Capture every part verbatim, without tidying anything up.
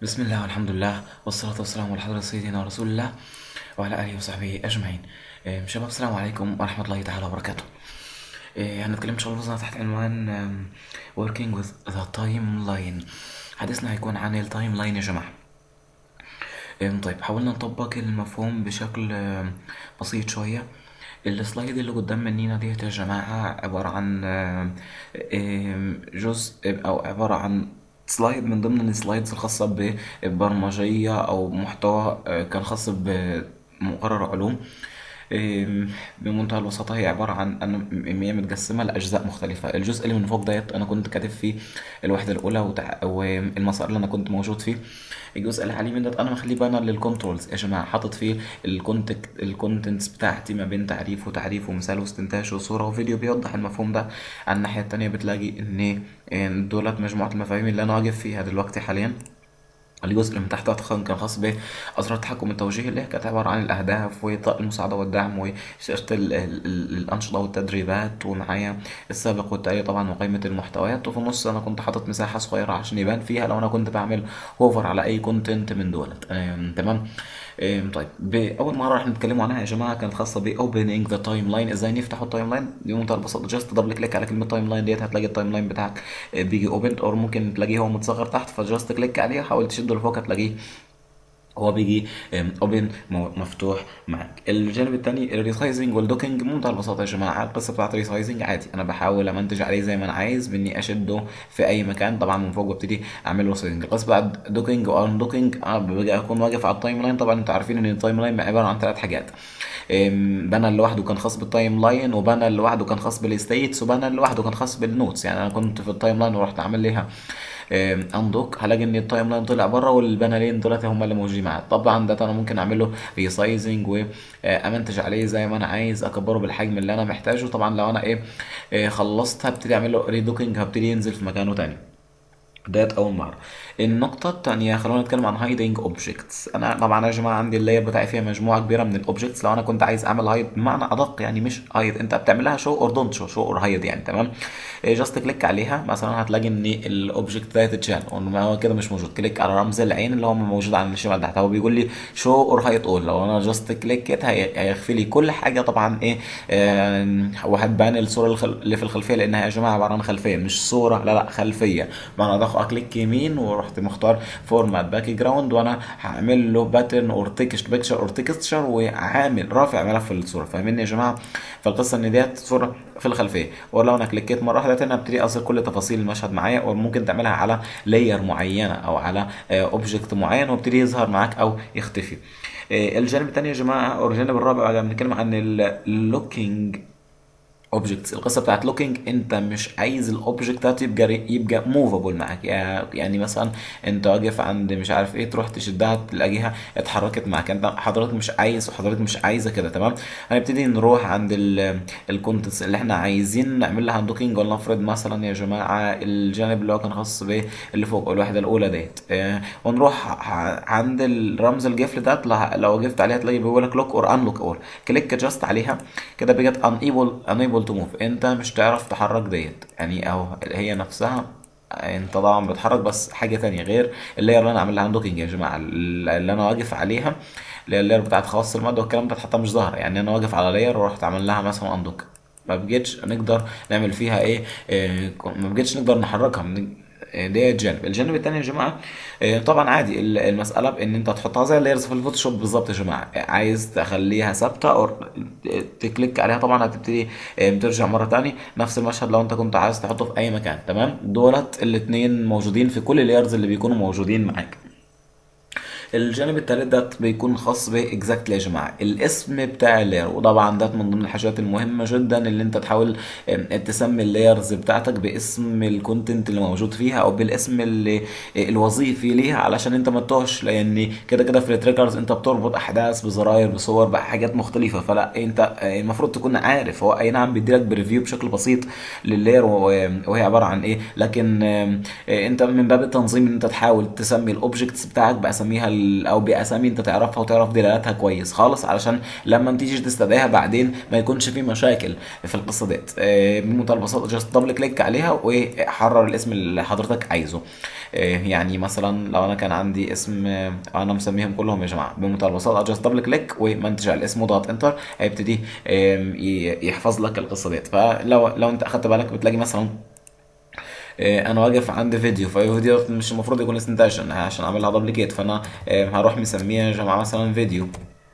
بسم الله والحمد لله والصلاة والسلام على حضرة سيدنا رسول الله وعلى آله وصحبه أجمعين. آم، شباب، السلام عليكم ورحمة الله تعالى وبركاته. آه، هنتكلم إن شاء الله تحت عنوان آم، working with the timeline. حديثنا هيكون عن التايم لاين يا جماعة. آم، طيب، حاولنا نطبق المفهوم بشكل آم، بسيط شوية. السلايد اللي قدام مننا ديت يا جماعة عبارة عن آم، آم، جزء أو عبارة عن سلايد من ضمن السلايدز الخاصة ببرمجية أو محتوى آه، كان خاص بمقرر علوم. آم، بمنتهى البساطة هي عبارة عن أن هي متقسمة لأجزاء مختلفة. الجزء اللي من فوق ديت أنا كنت كاتب فيه الوحدة الأولى وتع- والمسار اللي أنا كنت موجود فيه. الجزء اللي عليه من ده انا مخليه بانر للكنترولز يا جماعه، حاطط فيه الكونتكت الكونتنتس بتاعتي ما بين تعريف وتعريف ومثال واستنتاج وصوره وفيديو بيوضح المفهوم ده. على الناحيه التانية بتلاقي ان إن دولت مجموعه المفاهيم اللي انا واقف فيها دلوقتي حاليا. الجزء اللي من تحت ده كان خاص بأسرار التحكم التوجيهي، اللي هي كانت عبارة عن الأهداف وإعطاء المساعدة والدعم وشاشة ال- ال- ال- الأنشطة والتدريبات، ومعايا السابق والتالي طبعا وقائمة المحتويات. وفي النص أنا كنت حاطط مساحة صغيرة عشان يبان فيها لو أنا كنت بعمل هوفر على أي كونتنت من دولت. آم، تمام. آم، طيب، بأول مرة احنا نتكلموا عنها يا جماعة كانت خاصة ب opening the timeline. ازاي نفتح التايم لاين بمنتهى البساطة، جاست دبل كليك على كلمة تايم لاين ديت هتلاقي التايم لاين بتاعك آه، بيجي اوبن، او ممكن تلاقيه هو متصغر تحت، فجاست كليك عليه حاول تشده لفوق هتلاقيه هو بيجي اوبن مفتوح معاك. الجانب الثاني الريسايزنج والدوكينج بمنتهى البساطه يا جماعه. القصه بتاعت الريسايزنج عادي، انا بحاول امنتج عليه زي ما انا عايز باني اشده في اي مكان طبعا من فوق وابتدي اعمل له ريسايزنج. القصه بتاعت دوكينج وان دوكينج انا ببقى اكون واقف على التايم لاين. طبعا انتوا عارفين ان التايم لاين عباره عن ثلاث حاجات. أم، بانر لوحده كان خاص بالتايم لاين، وبانر لوحده كان خاص بالستيتس، وبانر لوحده كان خاص بالنوتس. يعني انا كنت في التايم لاين ورحت عامل ليها اندوك، هلاقي ان التايم لاين طلع بره والبانرين دولت هم اللي موجودين معاه. طبعا ده انا ممكن اعمل له ريسايزنج وامنتج عليه زي ما انا عايز، اكبره بالحجم اللي انا محتاجه. طبعا لو انا ايه آه، خلصت هبتدي اعمل له ريدوكينج، هبتدي ينزل في مكانه تاني. ديت اول مره. النقطه الثانيه خلونا نتكلم عن هايدنج اوبجكتس. انا طبعا يا جماعه عندي اللاير بتاعي فيها مجموعه كبيره من الاوبجكتس. لو انا كنت عايز اعمل هايد بمعنى ادق، يعني مش هايد، انت بتعملها شو اور دونت شو شو اور هايد يعني. تمام. جاست كليك عليها مثلا هتلاقي ان الاوبجكت ده اتشال وإن هو كده مش موجود. كليك على رمز العين اللي هو موجود على الشمال تحت، هو بيقول لي شو اور هايد اول. لو انا جاست كليك كده هي- هيخفي لي كل حاجه طبعا ايه. آه، وهتبان الصوره الخل- اللي في الخلفيه، لانها يا جماعه عباره عن خلفيه مش صوره، لا لا خلفيه. معنى ضغط اكليك يمين ورحت مختار فورمات باك جراوند، وانا هعمل له باترن اور تكست بيكتشر اور تكستشر، وعامل رافع ملف للصوره. فاهمين يا جماعه؟ فالقصه ان ديت صوره في الخلفيه، ولو انا كليكيت مره واحده تاني ابتدي اظهر كل تفاصيل المشهد معايا. او ممكن تعملها على لاير معينه او على اوبجكت معين وابتدي يظهر معاك او يختفي. آه، الجانب الثاني يا جماعه او الجانب الرابع بنتكلم عن اللوكينج اوبجكتس. القصه بتاعت لوكينج، انت مش عايز الاوبجكتات يبقى يبقى موفابل معاك. يعني مثلا انت واقف عند مش عارف ايه، تروح تشدها تلاقيها اتحركت معاك. انت حضرتك مش عايز وحضرتك مش عايزه كده. تمام. هنبتدي نروح عند الكونتنتس اللي احنا عايزين نعمل لها دوكينج. ولنفرض مثلا يا جماعه الجانب اللي هو كان خاص به اللي فوق الوحده الاولى ديت، اه ونروح ع- عند الرمز القفل ده. لو وقفت عليها تلاقي بيقول لك لوك اور انلوك اور. كليك جاست عليها كده بقت unable unable to move. انت مش تعرف تحرك ديت يعني، او هي نفسها انت طبعا بتحرك بس حاجه تانية غير اللاير اللي انا عامل لها اندوكينج يا جماعه. اللي انا واقف عليها اللي هي اللاير بتاعت خواص الماده والكلام ده حتى مش ظاهره. يعني انا واقف على لاير ورحت عامل لها مثلا اندوك، ما بقتش نقدر نعمل فيها ايه, إيه ما بقتش نقدر نحركها من ده جانب. الجانب التاني يا جماعه آه، طبعا عادي ال- المساله بان انت تحطها زي اللايرز في الفوتوشوب بالظبط يا جماعه. عايز تخليها ثابته او تكليك عليها طبعا هتبتدي آه، ترجع مره تاني نفس المشهد لو انت كنت عايز تحطه في اي مكان. تمام. دولت الاتنين موجودين في كل اللايرز اللي بيكونوا موجودين معاك. الجانب التالت ده بيكون خاص باكزاكتلي يا جماعه الاسم بتاع اللاير. وطبعا ده من ضمن الحاجات المهمه جدا اللي انت تحاول آم، تسمي اللايرز بتاعتك باسم الكونتنت اللي موجود فيها او بالاسم اللي الوظيفي ليها، علشان انت ما تتوهش. لان كده كده في التريجرز انت بتربط احداث بزراير بصور بحاجات مختلفه، فلا انت آه، المفروض تكون عارف. هو اي نعم بيديلك بريفيو بشكل بسيط لللاير وهي عباره عن ايه، لكن آم، آه، انت من باب التنظيم ان انت تحاول تسمي الاوبجكتس بتاعك باساميها بال او باسامي انت تعرفها وتعرف دلالاتها كويس خالص، علشان لما تيجي تستدعيها بعدين ما يكونش في مشاكل في القصه ديت. آه، بمنتهى البساطه جاست دبل كليك عليها وحرر الاسم اللي حضرتك عايزه. آه، يعني مثلا لو انا كان عندي اسم، آه، انا مسميهم كلهم يا جماعه، بمنتهى البساطه جاست دبل كليك ومنتج على الاسم وضغط انتر، هيبتدي آم، ي- يحفظ لك القصه ديت. فلو لو انت اخدت بالك بتلاقي مثلا آه، انا واقف عند فيديو، فالفيديو مش المفروض يكون استنتاج عشان عشان اعملها دبليكيت، فانا آه، هروح مسميه يا جماعه مثلا فيديو،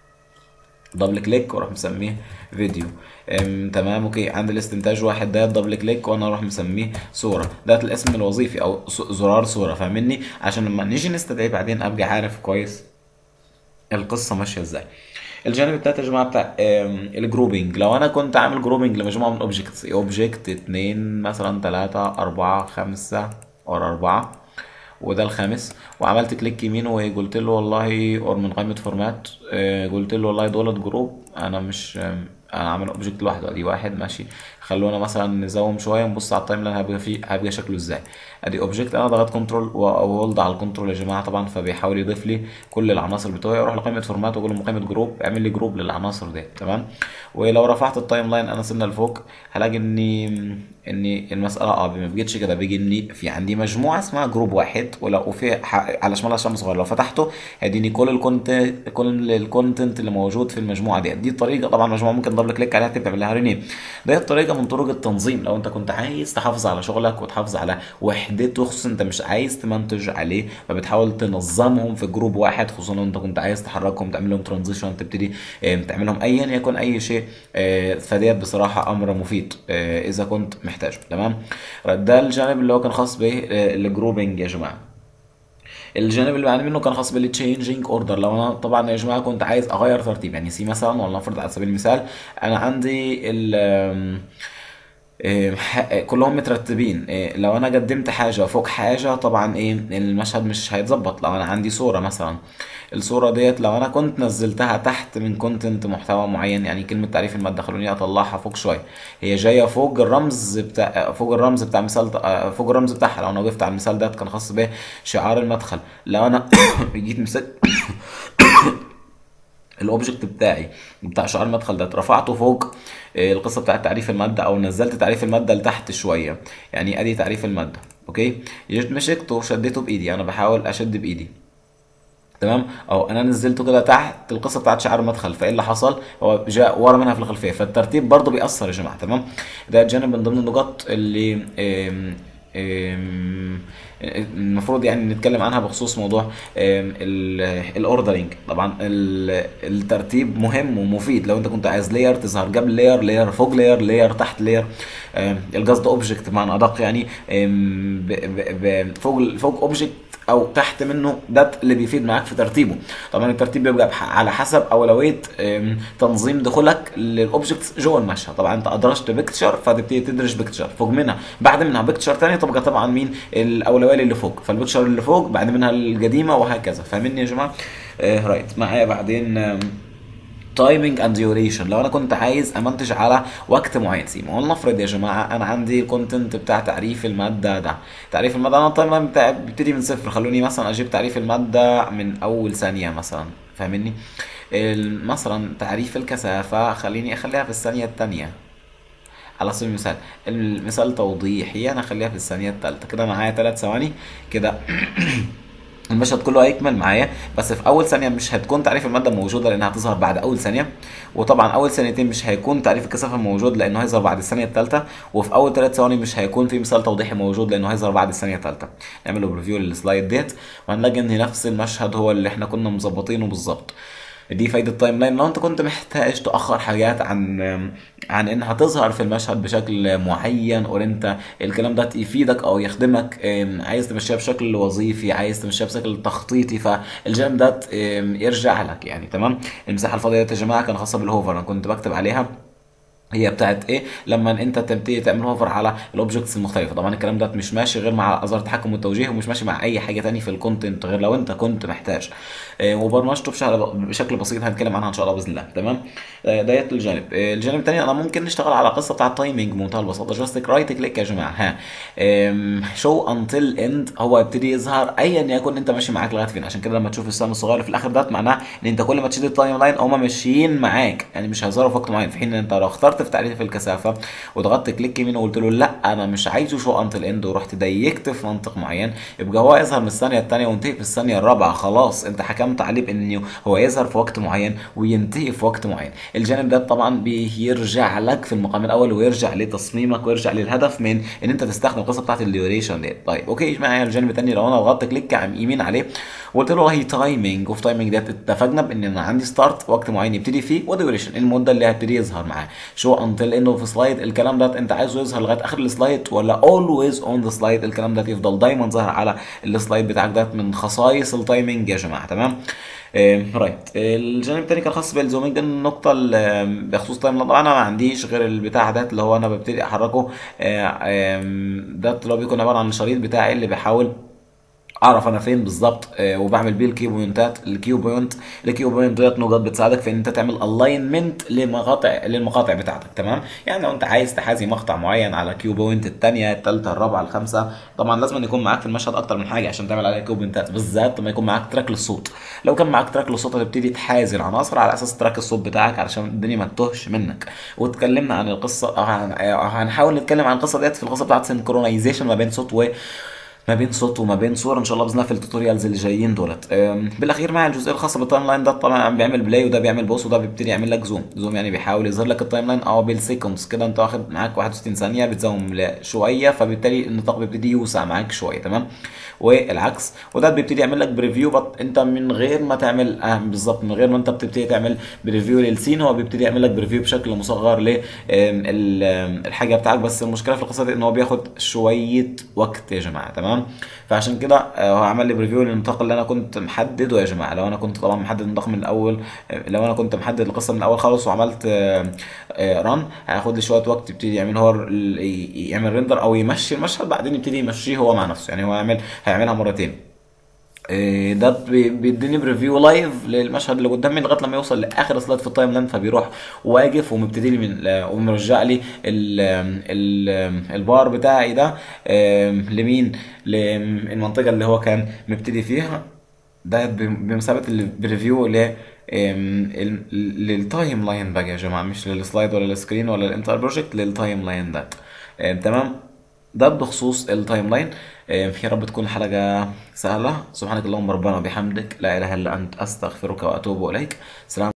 دبل كليك واروح مسميه فيديو. أم، تمام اوكي. عند الاستنتاج واحد ده دبل كليك وانا اروح مسميه صوره، ده الاسم الوظيفي او س- زرار صوره، فاهمني؟ عشان لما نيجي نستدعي بعدين ابقى عارف كويس القصه ماشيه ازاي. الجانب التالت يا جماعه بتاع آم، الجروبينج. لو انا كنت عامل جروبينج لمجموعه من اوبجكتس، اوبجكت اتنين مثلا تلاتة اربعة خمسة ورا اربعة، وده الخامس، وعملت كليك يمين وقلت له والله اور من قائمه فورمات، آه، قلت له والله دولت جروب، انا مش آم، انا عامل اوبجكت لوحده، ادي واحد ماشي. خلونا مثلا نزوم شويه نبص على التايم لاين هيبقى فيه هيبقى شكله ازاي. ادي اوبجكت، انا ضغطت كنترول وهولد على الكنترول يا جماعه طبعا، فبيحاول يضيف لي كل العناصر بتوعي. اروح لقائمه فورمات واقول له من قائمه جروب اعمل لي جروب للعناصر دي، تمام. ولو رفعت التايم لاين انا سنه لفوق، هلاقي اني ان المساله اه ما بقتش كده، بيجي اني في عندي مجموعه اسمها جروب واحد، ولو وفي ح- على شمالها شمس صغير، لو فتحته هيديني كل الكونتنت كل الكونتنت اللي موجود في المجموعه دي. دي الطريقه طبعا، مجموعه ممكن دبل كليك عليها تبدا تعمل لها رينيم. دي الطريقه من طرق التنظيم لو انت كنت عايز تحافظ على شغلك وتحافظ على وحدته، خصوصا انت مش عايز تمنتج عليه، فبتحاول تنظمهم في جروب واحد، خصوصا لو انت كنت عايز تحركهم تعمل لهم ترانزيشن، تبتدي آه، تعملهم ايا يكن اي شيء. آه، فديت بصراحه امر مفيد آه، اذا كنت محتاجه، تمام. ده الجانب اللي هو كان خاص بالجروبنج يا جماعه. الجانب اللي بعاني منه كان خاص بالتشينجينج اوردر. لو انا طبعا يا جماعه كنت عايز اغير ترتيب، يعني سي مثلا، ولنفرض على سبيل المثال انا عندي ال إيه، ح- كلهم مترتبين. إيه، لو انا قدمت حاجه فوق حاجه طبعا ايه المشهد مش هيتظبط. لو انا عندي صوره مثلا، الصوره ديت لو انا كنت نزلتها تحت من كونتنت محتوى معين، يعني كلمه تعريف الماده خلوني اطلعها فوق شويه، هي جايه فوق الرمز بتاع فوق الرمز بتاع مثال آه، فوق الرمز بتاعها. لو انا وقفت على المثال ده كان خاص بشعار المدخل، لو انا جيت مسكت الاوبجكت بتاعي بتاع شعار المدخل ده رفعته فوق آه، القصه بتاعت تعريف الماده، او نزلت تعريف الماده لتحت شويه، يعني ادي تعريف الماده اوكي، جيت مسكته وشديته بايدي، انا بحاول اشد بايدي، تمام، او انا نزلته كده تحت القصه بتاعت شعار المدخل، فايه اللي حصل؟ هو جاء ورا منها في الخلفيه، فالترتيب برضه بيأثر يا جماعه، تمام. ده جانب من ضمن النقاط اللي آم، آم، المفروض يعني نتكلم عنها بخصوص موضوع الاوردرنج. طبعا ال- الترتيب مهم ومفيد. لو انت كنت عايز لاير تظهر قبل لاير، لاير فوق لاير، لاير تحت لاير، القصد اوبجكت بمعنى ادق، يعني آم، ب- ب- ب- فوق فوق اوبجكت او تحت منه، ده اللي بيفيد معاك في ترتيبه. طبعا الترتيب بيبقى بح- على حسب اولويه آم، تنظيم دخولك للاوبجكتس جوه المشهد. طبعا انت ادرجت بيكتشر فتبتدي تدرج بيكتشر فوق منها، بعد منها بيكتشر تاني تبقى طبعا مين الاولويه اللي فوق، فالبيكتشر اللي فوق بعد منها القديمه وهكذا، فاهمين يا جماعه؟ آه رايت معايا بعدين. آم، تايمينج اند ديوريشن. لو انا كنت عايز امنتج على وقت معين، سيما ولنفرض يا جماعه انا عندي الكونتنت بتاع تعريف الماده ده، تعريف الماده انا التايم لاين بتاعي بيبتدي من صفر، خلوني مثلا اجيب تعريف الماده من اول ثانيه مثلا، فاهمني؟ ال- مثلا تعريف الكثافه خليني اخليها في الثانيه الثانيه على سبيل المثال. المثال توضيحي انا اخليها في الثانيه الثالثه، كده معايا ثلاث ثواني كده. المشهد كله هيكمل معايا، بس في اول ثانيه مش هتكون تعريف الماده موجوده لانها هتظهر بعد اول ثانيه، وطبعا اول ثانيتين مش هيكون تعريف الكثافه موجود لانه هيظهر بعد الثانيه الثالثه، وفي اول ثلاث ثواني مش هيكون في مثال توضيحي موجود لانه هيظهر بعد الثانيه الثالثه. نعمل له بريفيو للسلايد ديت وهنلاقي ان نفس المشهد هو اللي احنا كنا مظبطينه بالظبط. دي فايدة التايم لاين. لو انت كنت محتاج تأخر حاجات عن عن انها تظهر في المشهد بشكل معين، او انت الكلام ده يفيدك او يخدمك، ام، عايز تمشيها بشكل وظيفي، عايز تمشيها بشكل تخطيطي، فالجانب ده ام، يرجع لك يعني، تمام. المساحة الفاضية ديت يا جماعة كان خاصة بالهوفر، انا كنت بكتب عليها هي بتاعت ايه لما انت تبتدي تعمل هوفر على الاوبجكتس المختلفه. طبعا الكلام ده مش ماشي غير مع ازرار التحكم والتوجيه، ومش ماشي مع اي حاجه تاني في الكونتنت غير لو انت كنت محتاج. آه، وبرمجته بشكل بشكل بسيط هنتكلم عنها ان شاء الله باذن الله. تمام. آه، ديت الجانب. آه، الجانب الثاني انا ممكن نشتغل على قصه بتاعت تايمنج بمنتهى البساطه. جاست رايت كليك يا جماعه، ها شو انتل اند، هو يبتدي يظهر ايا يكن انت ماشي معاك لغايه فين. عشان كده لما تشوف السهم الصغير في الاخر ده معناه ان انت كل ما تشيل التايم لاين هم ماشيين معاك، يعني مش هيظهروا في وقت معين. في حين ان انت لو اخترت في تعريف الكثافه وضغطت كليك يمين وقلت له لا انا مش عايزه شو انتل اند، ورحت ضيقت في منطق معين، يبقى هو يظهر من الثانيه الثانيه وينتهي في الثانيه الرابعه. خلاص انت حكمت عليه بانه هو يظهر في وقت معين وينتهي في وقت معين. الجانب ده طبعا بيرجع لك في المقام الاول، ويرجع لتصميمك، ويرجع للهدف من ان انت تستخدم القصه بتاعت الديوريشن دي. طيب اوكي، معايا الجانب الثاني لو انا ضغطت كليك عم يمين عليه وقلت له والله تايمنج، وفي تايمنج ده اتفقنا بان انا عندي ستارت وقت معين يبتدي فيه، وديوريشن المده اللي هيبتدي يظهر معاه. شو انتل انه في سلايد الكلام ده انت عايزه يظهر لغايه اخر السلايد، ولا اولويز اون ذا سلايد الكلام ده يفضل دايما ظاهر على السلايد بتاعك. ده من خصائص التايمنج يا جماعه. تمام. رايت. الجانب التاني كان خاص بالزومينج. ده النقطة اللي بخصوص تايم لاين، طبعا انا ما عنديش غير البتاع ده اللي هو انا ببتدي احركه. آه، آم، ده اللي هو بيكون عبارة عن الشريط بتاعي اللي بحاول اعرف انا فين بالظبط. آه، وبعمل بيه الكيو بوينتات. الكيو بوينت الكيو بوينت ديت نقط بتساعدك في ان انت تعمل الاينمنت لمقاطع للمقاطع بتاعتك. تمام. يعني لو انت عايز تحازي مقطع معين على كيو بوينت الثانيه الثالثه الرابعه الخامسه، طبعا لازم يكون معاك في المشهد اكتر من حاجه عشان تعمل عليها كيو بوينتات، بالذات لما يكون معاك تراك للصوت. لو كان معاك تراك للصوت هتبتدي تحازي العناصر على اساس تراك الصوت بتاعك علشان الدنيا ما تتوهش منك. واتكلمنا عن القصه، أو هن- أو هنحاول نتكلم عن القصه ديت في القصه بتاعت سينكرونايزيشن ما بين صوت و ما بين صوت وما بين صوره ان شاء الله باذن الله في التوتوريالز اللي جايين دولت. أم، بالاخير مع الجزئيه الخاصه بالتايم لاين ده طبعا بيعمل بلاي، وده بيعمل بوس، وده بيبتدي يعمل لك زوم. زوم يعني بيحاول يظهر لك التايم لاين او بالسيكونس كده. انت واخد معاك واحد وستين ثانيه بتزوم ل- شويه، فبالتالي النطاق بيبتدي يوسع معاك شويه. تمام. والعكس. وده بيبتدي يعمل لك بريفيو بط انت من غير ما تعمل اه بالظبط من غير ما انت بتبتدي تعمل بريفيو للسين، هو بيبتدي يعمل لك بريفيو بشكل مصغر للحاجه بتاعك. بس المشكله في القصه دي ان هو بياخد شويه وقت يا جماعه. تمام. فعشان كده آه، هو عمل لي بريفيو للنطاق اللي انا كنت محدده يا جماعه. لو انا كنت طبعا محدد النطاق من الاول، آه، لو انا كنت محدد القصه من الاول خالص وعملت ران، هياخد لي شويه وقت يبتدي يعمل هو ال- ي- يعمل ريندر او يمشي المشهد، بعدين يبتدي يمشيه هو مع نفسه. يعني هو يعمل هيعملها مرتين. إيه، ده بي- بيديني بريفيو لايف للمشهد اللي قدامي لغايه لما يوصل لاخر سلايد في التايم لاين، فبيروح واقف ومبتدي لي من لا- ومرجع لي ال ال البار بتاعي ده. آم، لمين؟ للمنطقه اللي هو كان مبتدي فيها. ده ب- بمثابه البريفيو ل آم، ال- للتايم لاين بقى يا جماعه، مش للسلايد ولا السكرين ولا الانتر بروجكت، للتايم لاين ده. آم، تمام. ده بخصوص التايم لاين. آه، يا رب تكون الحلقة سهلة. سبحانك اللهم ربنا وبحمدك، لا إله إلا أنت، أستغفرك وأتوب إليك. سلام.